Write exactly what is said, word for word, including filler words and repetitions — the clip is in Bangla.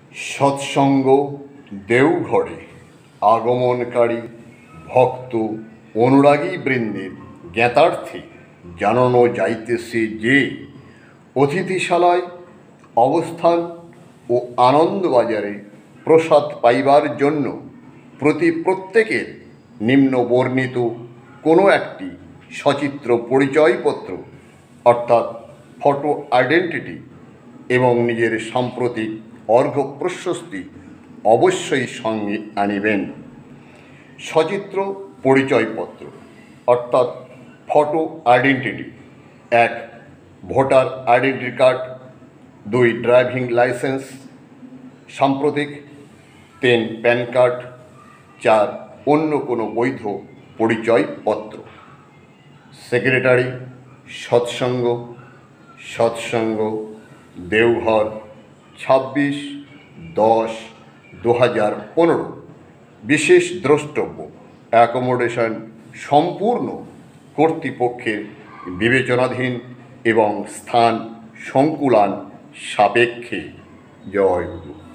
সৎসঙ্গ দেওঘরে আগমনকারী ভক্ত অনুরাগী বৃন্দের জ্ঞাতার্থে জানানো যাইতেছে যে অতিথিশালায় অবস্থান ও আনন্দবাজারে প্রসাদ পাইবার জন্য প্রতি প্রত্যেকের নিম্ন বর্ণিত কোনো একটি সচিত্র পরিচয়পত্র অর্থাৎ ফটো আইডেন্টিটি এবং নিজের সাম্প্রতিক অর্ঘ্য প্রশস্তি অবশ্যই সঙ্গে আনিবেন। সচিত্র পরিচয়পত্র অর্থাৎ ফটো আইডেন্টিটি: এক, ভোটার আইডেন্টি কার্ড; দুই, ড্রাইভিং লাইসেন্স সাম্প্রতিক; তিন, প্যান কার্ড; চার, অন্য কোনো বৈধ পরিচয়পত্র। সেক্রেটারি, সৎসঙ্গ, সৎসঙ্গ, দেওঘর, ছাব্বিশ দশ দু হাজার পনেরো। বিশেষ দ্রষ্টব্য: অ্যাকোমোডেশন সম্পূর্ণ কর্তৃপক্ষের বিবেচনাধীন এবং স্থান সংকুলান সাপেক্ষে। জয় গুরু।